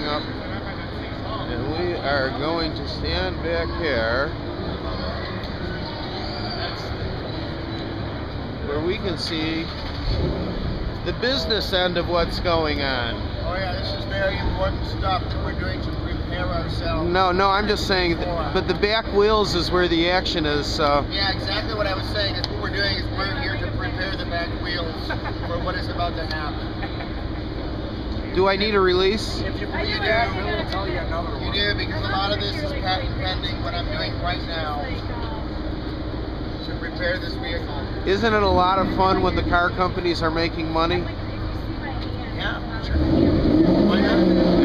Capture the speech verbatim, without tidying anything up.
up. And we are going to stand back here where we can see the business end of what's going on. Oh yeah, this is very important stuff that we're doing to prepare ourselves. No, no, I'm just saying, that, but the back wheels is where the action is. So. Yeah, exactly what I was saying is what we're doing is we're here to prepare the back wheels for what is about to happen. Do I need a release? If you, you do, we'll tell you another one. You do, because a lot of this is patent pending, what I'm doing right now to prepare this vehicle. Isn't it a lot of fun when the car companies are making money? Yeah, sure. Why not?